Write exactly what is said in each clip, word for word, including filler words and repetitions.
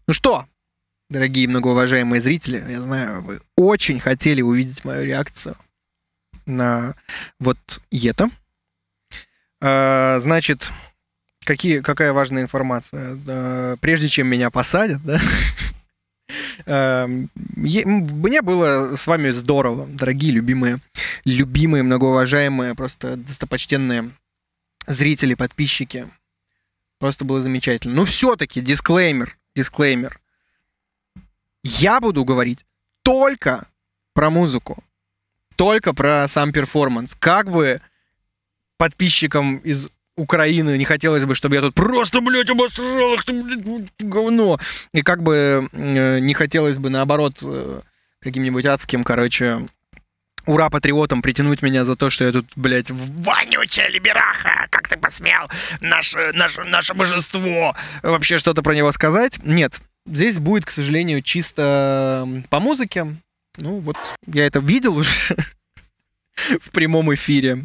Ну что, дорогие многоуважаемые зрители, я знаю, вы очень хотели увидеть мою реакцию на вот это. А, значит, какие, какая важная информация. А, прежде чем меня посадят, да, а, мне было с вами здорово, дорогие, любимые, любимые, многоуважаемые, просто достопочтенные зрители, подписчики. Просто было замечательно. Ну, все-таки, дисклеймер, дисклеймер. Я буду говорить только про музыку, только про сам перформанс. Как бы подписчикам из Украины не хотелось бы, чтобы я тут просто, блядь, обосрал их, ты, блядь, говно. И как бы э, не хотелось бы, наоборот, э, каким-нибудь адским, короче, ура-патриотом притянуть меня за то, что я тут, блядь, вонючая либераха, как ты посмел, наше, наше, наше божество, вообще что-то про него сказать. Нет, здесь будет, к сожалению, чисто по музыке. Ну вот, я это видел уже в прямом эфире.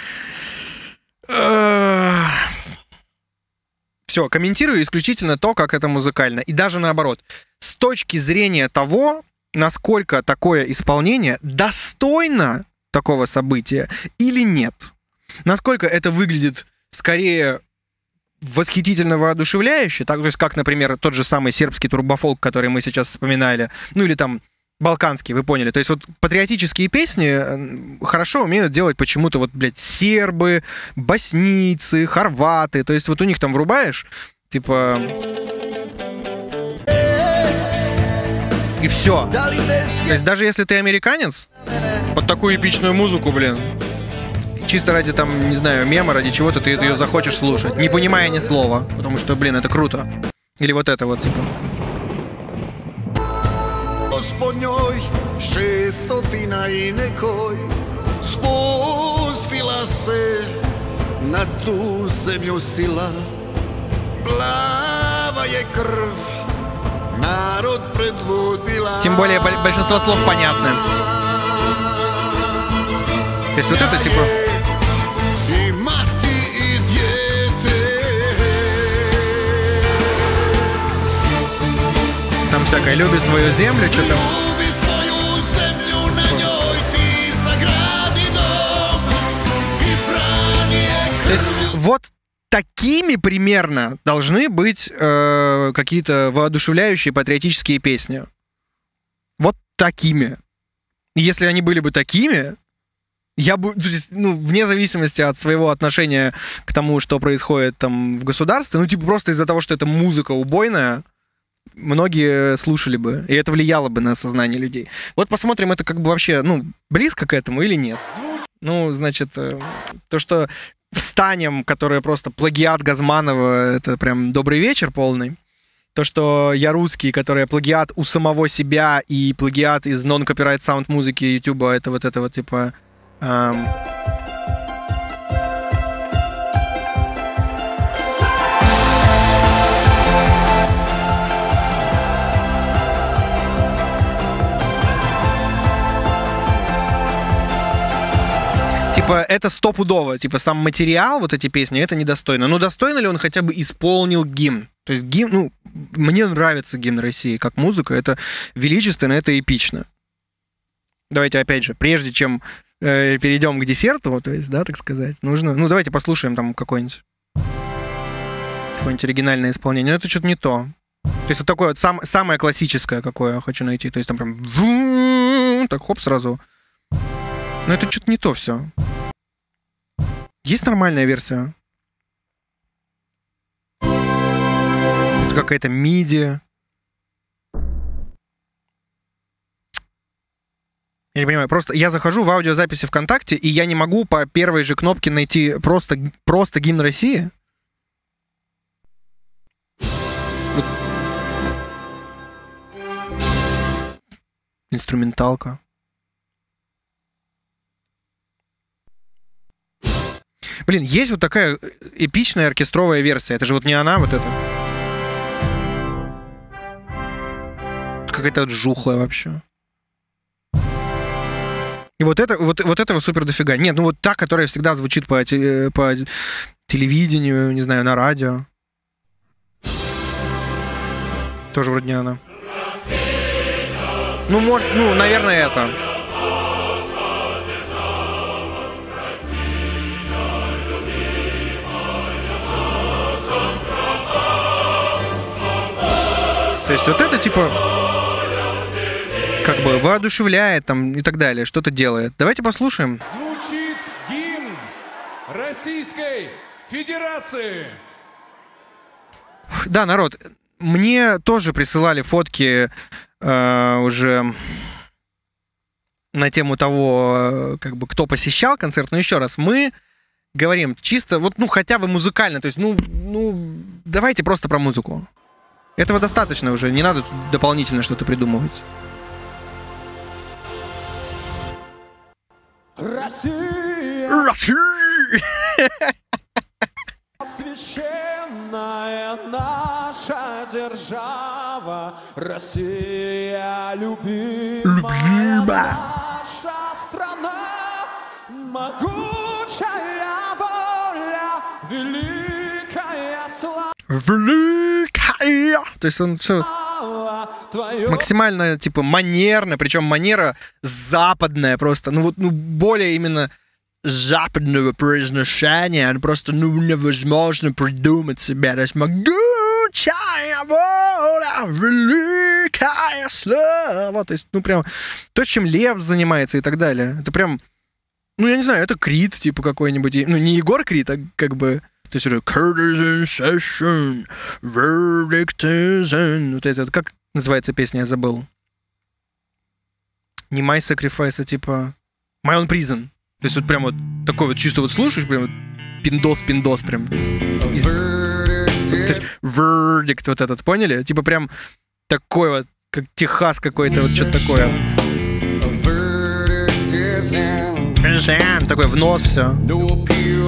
Все, комментирую исключительно то, как это музыкально. И даже наоборот, с точки зрения того, насколько такое исполнение достойно такого события или нет. Насколько это выглядит скорее восхитительно воодушевляюще, так, то есть как, например, тот же самый сербский турбофолк, который мы сейчас вспоминали, ну или там балканский, вы поняли. То есть вот патриотические песни хорошо умеют делать почему-то вот, блядь, сербы, боснийцы, хорваты. То есть вот у них там врубаешь, типа... И все. То есть даже если ты американец, под такую эпичную музыку, блин, чисто ради там, не знаю, мема, ради чего-то ты ее захочешь слушать, не понимая ни слова, потому что, блин, это круто. Или вот это вот, типа... Gospodnjoj šestotina i nekoj spustila se na tu zemlju sila, plava je krv, narod predvodila. Тем более большинство слов понятны. То есть вот это типа... I mati i djete. Там всякое любит свою землю, что-то. Ljubi svoju zemlju, na njoj ti sagradi dom i brani je krv. То есть вот такими примерно должны быть э, какие-то воодушевляющие патриотические песни. Вот такими. И если они были бы такими, я бы, ну, вне зависимости от своего отношения к тому, что происходит там в государстве, ну, типа просто из-за того, что это музыка убойная, многие слушали бы, и это влияло бы на сознание людей. Вот посмотрим, это как бы вообще, ну, близко к этому или нет. Ну, значит, то, что «Встанем», которое просто плагиат Газманова, это прям добрый вечер полный. То, что «Я русский», которое плагиат у самого себя и плагиат из non-copyright sound музыки Ютуба, это вот это вот типа... Эм... Типа, это стопудово. Типа, сам материал, вот эти песни, это недостойно. Но достойно ли он хотя бы исполнил гимн? То есть гимн, ну, мне нравится гимн России как музыка. Это величественно, это эпично. Давайте, опять же, прежде чем э, перейдем к десерту, то есть, да, так сказать, нужно... Ну, давайте послушаем там какое-нибудь... Какое-нибудь оригинальное исполнение. Но это что-то не то. То есть, вот такое вот сам, самое классическое, какое я хочу найти. То есть, там прям... Так, хоп, сразу... Но это что-то не то все. Есть нормальная версия? Это какая-то миди. Я не понимаю, просто я захожу в аудиозаписи ВКонтакте, и я не могу по первой же кнопке найти просто, просто гимн России. Вот. Инструменталка. Блин, есть вот такая эпичная оркестровая версия. Это же вот не она, вот это. Какая-то вот жухлая вообще. И вот, это, вот, вот этого супер дофига. Нет, ну вот та, которая всегда звучит по, по телевидению, не знаю, на радио. Тоже вроде не она. Ну, может, ну, наверное, это. То есть вот это, типа, как бы воодушевляет там и так далее, что-то делает. Давайте послушаем. Звучит гимн Российской Федерации. Да, народ, мне тоже присылали фотки э, уже на тему того, как бы, кто посещал концерт. Но еще раз, мы говорим чисто, вот, ну, хотя бы музыкально. То есть, ну, ну, давайте просто про музыку. Этого достаточно уже, не надо дополнительно что-то придумывать. Россия, Россия! священная наша держава, Россия, любимая, Любимая. наша страна, могучая воля, великая слава. Великая! То есть он все максимально, типа, манерно, причем манера западная просто, ну вот, ну, более именно западного произношения, просто, ну, невозможно придумать себя. То есть могучая воля, великая слава. То есть, ну, прям то, чем Лев занимается и так далее. Это прям, ну, я не знаю, это Крид, типа, какой-нибудь, ну, не Егор Крид, а как бы... То есть уже Curtis Session, Verdict is in. Вот это, как называется песня, я забыл. Не My Sacrifice, а типа My Own Prison. То есть вот прям вот такой вот чисто вот слушаешь, прям вот пиндос-пиндос прям. Из... То есть Verdict вот этот, поняли? Типа прям такой вот, как Техас какой-то, вот что-то такое. Такой в нос все. То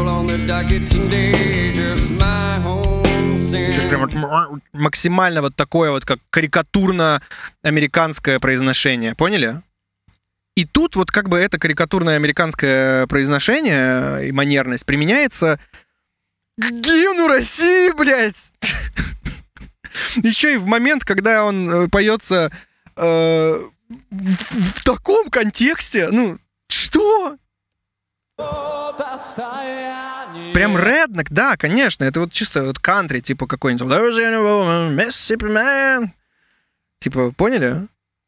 есть прям вот максимально вот такое вот, как карикатурно-американское произношение. Поняли? И тут вот как бы это карикатурное американское произношение и манерность применяется к гимну России, блядь! Еще и в момент, когда он поется э, в, в таком контексте, ну, что? Прям реднек, да, конечно, это вот чисто вот кантри, типа какой-нибудь Mississippi Man. Типа, поняли?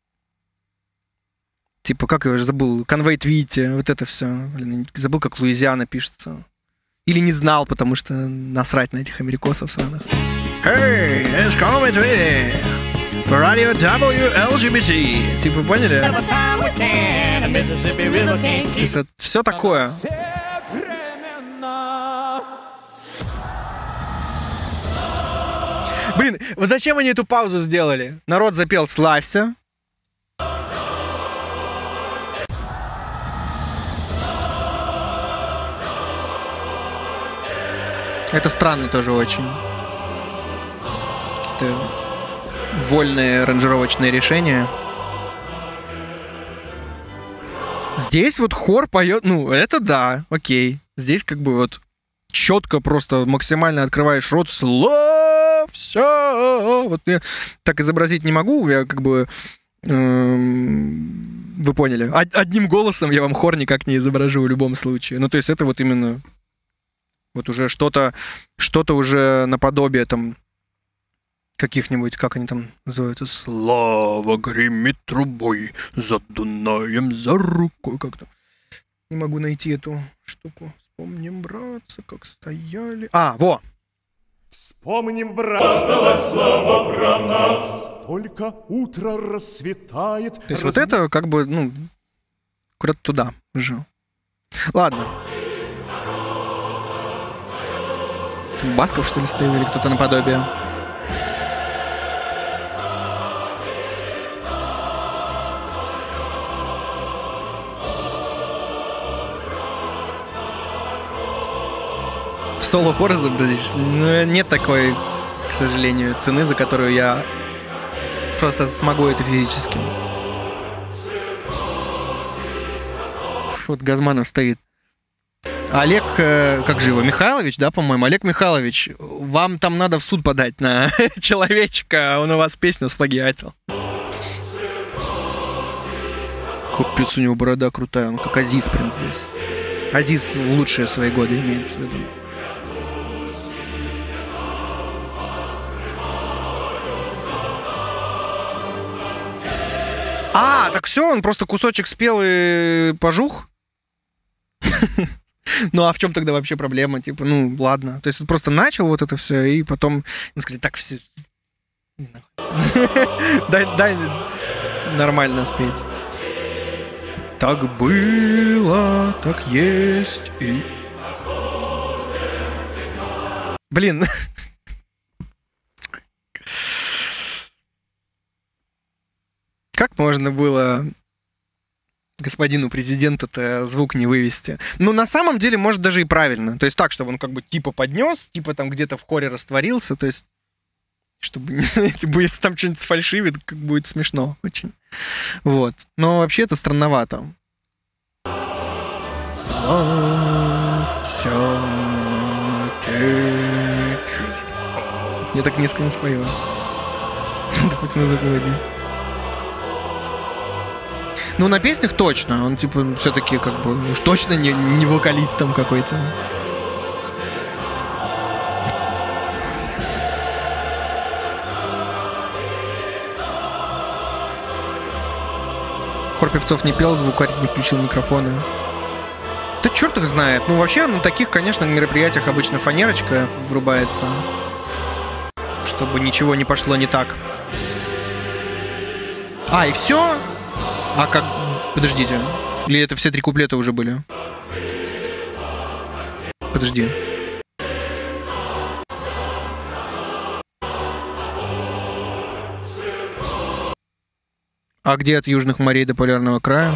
Типа, как я уже забыл, Conway Twitty, вот это все. Блин, забыл, как Луизиана пишется. Или не знал, потому что насрать на этих америкосов сраных. Hey, it's Conway Twitty. Radio дабл ю эл джи би ти. Типа, поняли? То есть это все такое. Блин, вот зачем они эту паузу сделали? Народ запел «Славься». Это странно тоже очень. Какие-то вольные аранжировочные решения. Здесь вот хор поет, ну, это да, окей. Здесь как бы вот четко просто максимально открываешь рот, славься. Вот я так изобразить не могу, я как бы... Эм, вы поняли. Одним голосом я вам хор никак не изображу в любом случае. Ну, то есть это вот именно... Вот уже что-то, что-то уже наподобие там каких-нибудь, как они там называются, «Слава гремит трубой, за Дунаем, за рукой». Как-то не могу найти эту штуку. Вспомним, братцы, как стояли. А, во! Вспомним, братцы, слава про нас, только утро рассветает. То есть раз... вот это как бы, ну, куда-то туда уже. Ладно. Басков, что ли, стоит, или кто-то наподобие? В соло-хор изобразишь? Ну, нет такой, к сожалению, цены, за которую я просто смогу это физически. Вот Газманов стоит. Олег, э, как же его, Михайлович, да, по-моему? Олег Михайлович, вам там надо в суд подать на человечка, он у вас песню сплагиатил. Капец, у него борода крутая, он как Азиз прям здесь. Азиз в лучшие свои годы имеется в виду. А, так все, он просто кусочек спел и пожух? Ну, а в чем тогда вообще проблема? Типа, ну, ладно. То есть он просто начал вот это все, и потом сказать, так, все. Дай, дай нормально спеть. Так было, так есть и... Блин. Как можно было господину президенту-то звук не вывести? Ну, на самом деле, может, даже и правильно. То есть так, чтобы он как бы типа поднес, типа там где-то в хоре растворился, то есть чтобы, если там что-нибудь сфальшивит, как будет смешно очень. Вот. Но вообще это странновато. Я так низко не спою. Допустим, на заводе. Ну, на песнях точно. Он, типа, все-таки, как бы, уж точно не, не вокалист там какой-то. Хор певцов не пел, звукарь не включил микрофоны. Да черт их знает. Ну, вообще, на таких, конечно, мероприятиях обычно фанерочка врубается, чтобы ничего не пошло не так. А, и все? А как... Подождите. Или это все три куплета уже были? Подожди. А где от южных морей до полярного края?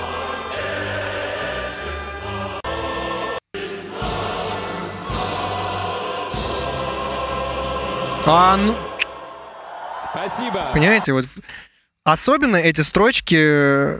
А, ну... Спасибо. Понимаете, вот... Особенно эти строчки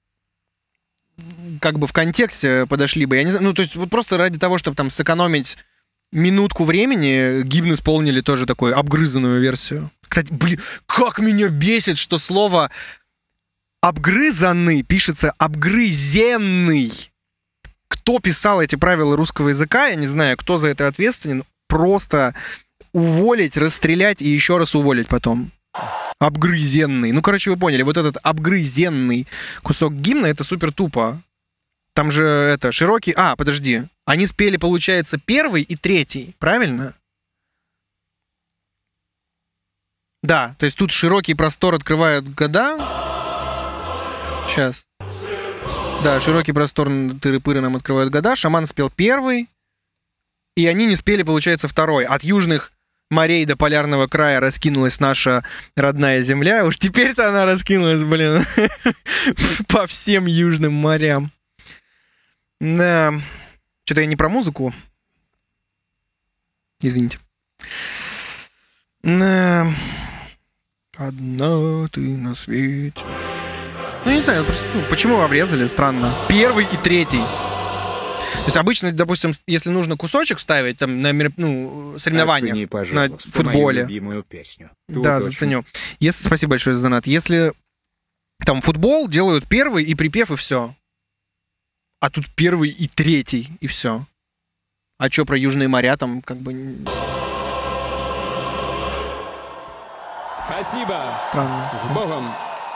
как бы в контексте подошли бы. Я не знаю, ну, то есть вот просто ради того, чтобы там сэкономить минутку времени, гимн исполнили тоже такую обгрызанную версию. Кстати, блин, как меня бесит, что слово «обгрызанный» пишется «обгрызенный». Кто писал эти правила русского языка, я не знаю, кто за это ответственен, просто уволить, расстрелять и еще раз уволить потом. Обгрызенный. Ну, короче, вы поняли, вот этот обгрызенный кусок гимна, это супер тупо. Там же это, широкий... А, подожди. Они спели, получается, первый и третий, правильно? Да, то есть тут широкий простор открывают года. Сейчас. Да, широкий простор тыры-пыры нам открывают года. Шаман спел первый. И они не спели, получается, второй. От южных морей до полярного края раскинулась наша родная земля. Уж теперь-то она раскинулась, блин, по всем южным морям. Да. Что-то я не про музыку. Извините. Да. Одна ты на свете. Ну, не знаю, просто, ну, почему обрезали, странно. Первый и третий. То есть обычно, допустим, если нужно кусочек ставить там на ну, соревнованиях, Оцени, на футболе. Мою любимую песню. Тут да, очень... заценю. Если, спасибо большое за донат. Если там футбол, делают первый и припев, и все. А тут первый и третий, и все. А что про южные моря там как бы... Спасибо. Странно. С Богом.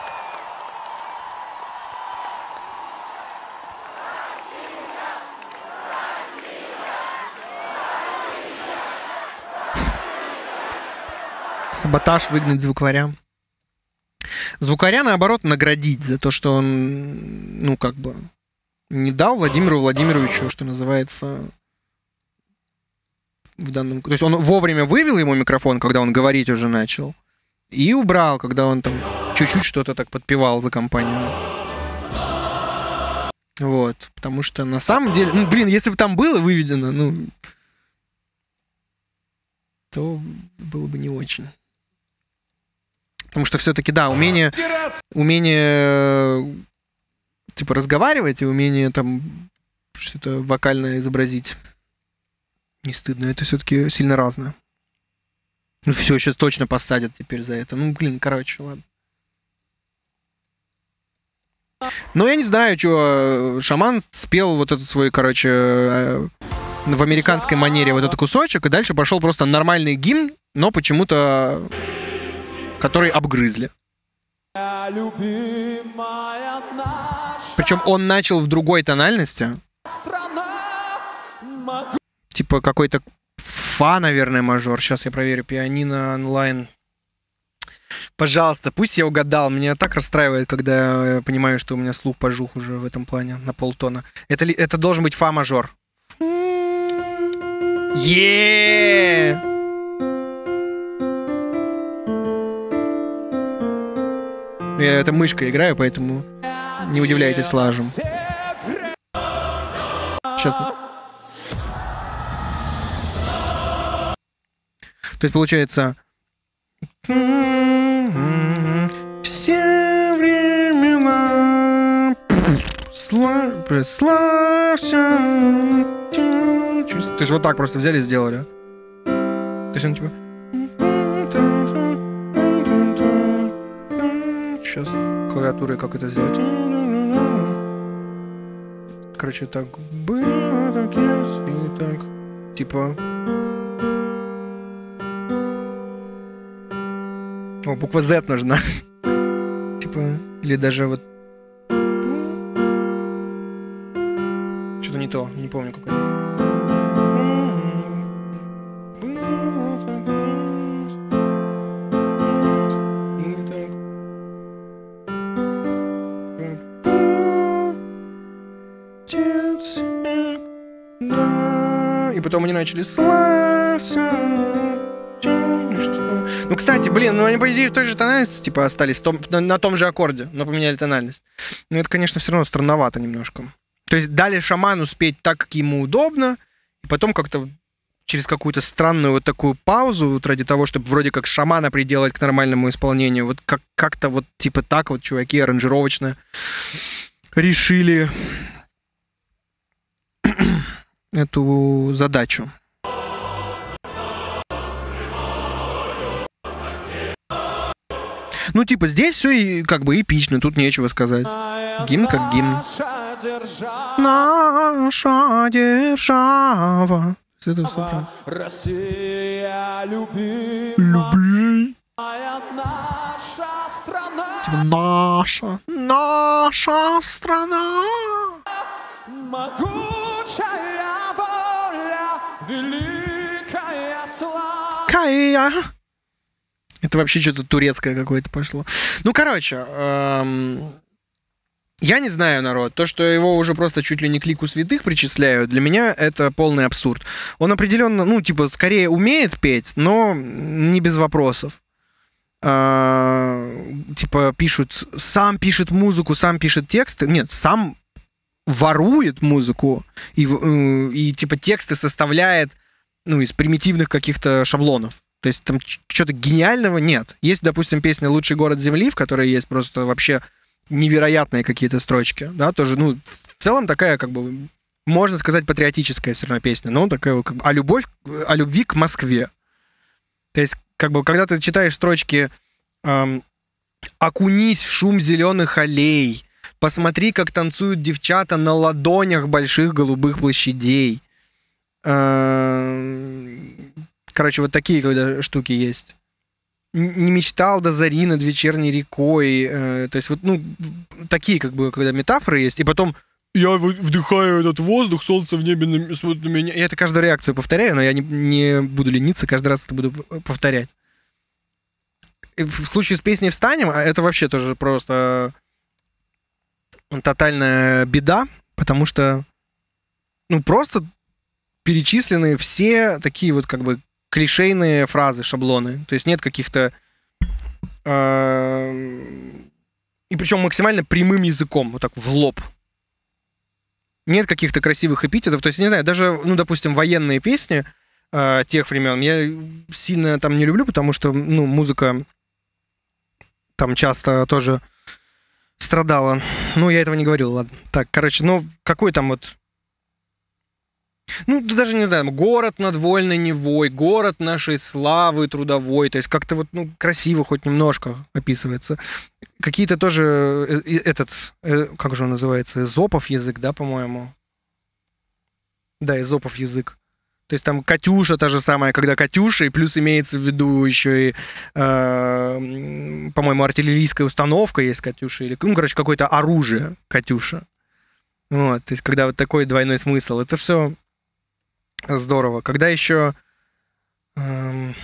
Саботаж, выгнать звукаря. Звукаря, наоборот, наградить за то, что он, ну, как бы, не дал Владимиру Владимировичу, что называется, в данном... То есть он вовремя вывел ему микрофон, когда он говорить уже начал, и убрал, когда он там чуть-чуть что-то так подпевал за компанию. Вот, потому что на самом деле... Ну, блин, если бы там было выведено, ну... то было бы не очень. Потому что все-таки, да, умение, умение типа разговаривать и умение там что-то вокально изобразить. Не стыдно, это все-таки сильно разное. Ну все, сейчас точно посадят теперь за это. Ну, блин, короче, ладно. Ну, я не знаю, что Шаман спел вот этот свой, короче, в американской манере вот этот кусочек, и дальше пошел просто нормальный гимн, но почему-то который обгрызли. Причем он начал в другой тональности. Типа какой-то фа, наверное, мажор. Сейчас я проверю. Пианино онлайн. Пожалуйста, пусть я угадал. Меня так расстраивает, когда я понимаю, что у меня слух пожух уже в этом плане на полтона. Это, ли, это должен быть фа мажор. Еее! Я это мышкой играю, поэтому не удивляйтесь лажем. Сейчас. То есть получается... Все времена славься. То есть вот так просто взяли и сделали. То есть он типа... Сейчас клавиатурой как это сделать. Короче, так было, так есть, и так. Типа... О, буква Z нужна. Типа, или даже вот... Что-то не то, не помню какое. И потом они начали славься. Ну, кстати, блин, ну они, по идее, в той же тональности, типа, остались том, на, на том же аккорде, но поменяли тональность. Но это, конечно, все равно странновато немножко. То есть дали Шаману спеть так, как ему удобно, и потом как-то через какую-то странную вот такую паузу, вот ради того, чтобы вроде как Шамана приделать к нормальному исполнению, вот как- как-то вот типа так вот чуваки аранжировочно решили эту задачу. Ну, типа, здесь все и, как бы эпично, тут нечего сказать. Гимн как гимн. Наша держава. Это все прям. Россия, люби, Люби. наша страна, Типа, наша, наша страна. могучая воля, великая слава. Кая. Это вообще что-то турецкое какое-то пошло. Ну, короче, эм, я не знаю, народ. То, что его уже просто чуть ли не к лику святых причисляют, для меня это полный абсурд. Он определенно, ну, типа, скорее умеет петь, но не без вопросов. А, типа, пишут, сам пишет музыку, сам пишет тексты. Нет, сам ворует музыку и, и типа, тексты составляет, ну, из примитивных каких-то шаблонов. То есть там чего-то гениального нет. Есть, допустим, песня «Лучший город Земли», в которой есть просто вообще невероятные какие-то строчки. Да, тоже, ну, в целом такая, как бы, можно сказать, патриотическая все равно песня, но такая, как бы, о, любовь, о любви к Москве. То есть, как бы, когда ты читаешь строчки эм, «Окунись в шум зеленых аллей», «Посмотри, как танцуют девчата на ладонях больших голубых площадей», эм, короче, вот такие когда штуки есть. Не мечтал до зари над вечерней рекой. Э, то есть вот, ну, такие, как бы, когда метафоры есть. И потом я вдыхаю этот воздух, солнце в небе на, смотрит на меня. Я это каждую реакцию повторяю, но я не, не буду лениться, каждый раз это буду повторять. И в случае с песней «Встанем» это вообще тоже просто тотальная беда, потому что, ну, просто перечислены все такие вот, как бы, клишейные фразы, шаблоны. То есть нет каких-то... Э, и причем максимально прямым языком, вот так в лоб. Нет каких-то красивых эпитетов. То есть, не знаю, даже, ну, допустим, военные песни э, тех времен я сильно там не люблю, потому что, ну, музыка там часто тоже страдала. Ну, я этого не говорил, ладно. Так, короче, ну, какой там вот... Ну, даже не знаю, город над Вольной Невой, город нашей славы трудовой, то есть как-то вот, ну, красиво хоть немножко описывается. Какие-то тоже, этот, как же он называется, Эзопов язык, да, по-моему? Да, Эзопов язык. То есть там Катюша та же самая, когда Катюша, и плюс имеется в виду еще и, э, по-моему, артиллерийская установка есть Катюша, или, ну, короче, какое-то оружие Катюша. Вот, то есть когда вот такой двойной смысл, это все здорово. Когда еще... Эм,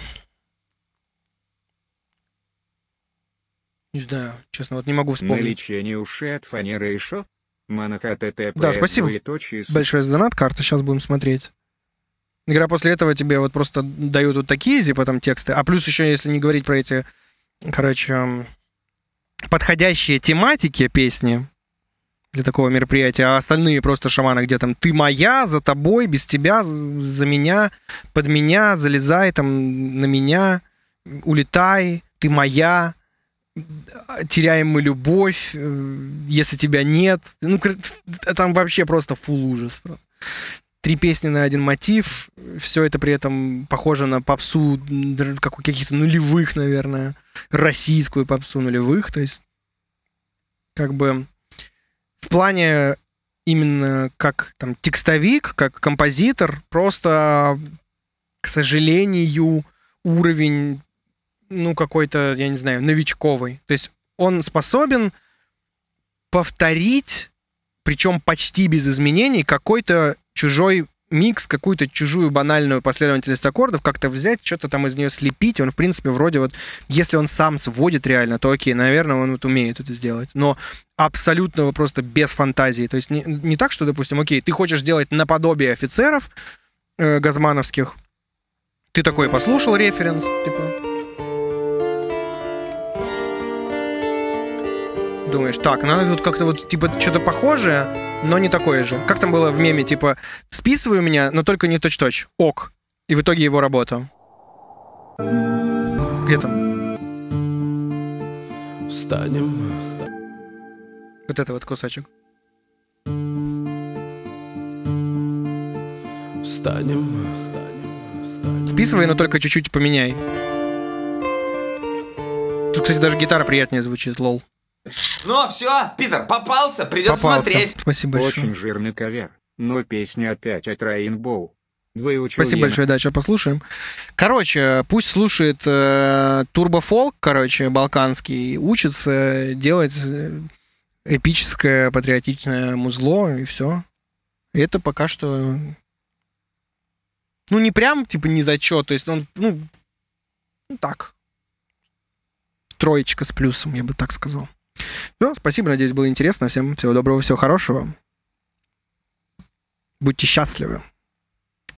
не знаю, честно, вот не могу вспомнить. На лечение ушей от фанеры и шо? Монако ТТП. Да, спасибо большое за донат, карта, сейчас будем смотреть. Игра после этого тебе вот просто дают вот такие, типа, там, тексты. А плюс еще, если не говорить про эти, короче, подходящие тематики песни для такого мероприятия, а остальные просто шаманы, где там «ты моя, за тобой, без тебя, за меня, под меня, залезай там на меня, улетай, ты моя, теряем мы любовь, если тебя нет». Ну, там вообще просто фул ужас. Три песни на один мотив, все это при этом похоже на попсу каких-то нулевых, наверное, российскую попсу нулевых, то есть как бы в плане именно как там текстовик, как композитор, просто, к сожалению, уровень, ну, какой-то, я не знаю, новичковый. То есть он способен повторить, причем почти без изменений, какой-то чужой микс, какую-то чужую банальную последовательность аккордов, как-то взять, что-то там из нее слепить. Он, в принципе, вроде вот, если он сам сводит реально, то окей, наверное, он вот умеет это сделать. Но абсолютно просто без фантазии. То есть не, не так, что, допустим, окей, ты хочешь сделать наподобие офицеров э, газмановских, ты такой послушал референс, типа... Думаешь, так, надо тут как-то вот, типа, что-то похожее, но не такое же. Как там было в меме, типа, списывай у меня, но только не точь-точь. Ок. И в итоге его работа. Где там? Встанем. Вот это вот кусочек. Встанем. Списывай, но только чуть-чуть поменяй. Тут, кстати, даже гитара приятнее звучит, лол. Ну, все, Питер, попался, придется Попался. смотреть. Спасибо большое. Очень жирный ковер, но песня опять от Rainbow. Выучил Спасибо я. большое, да, сейчас послушаем. Короче, пусть слушает э, турбофолк, короче, балканский, учится делать эпическое патриотичное музло, и все. Это пока что... Ну, не прям, типа, не зачет, то есть он, ну, ну так. Троечка с плюсом, я бы так сказал. Все, спасибо, надеюсь, было интересно. Всем всего доброго, всего хорошего. Будьте счастливы.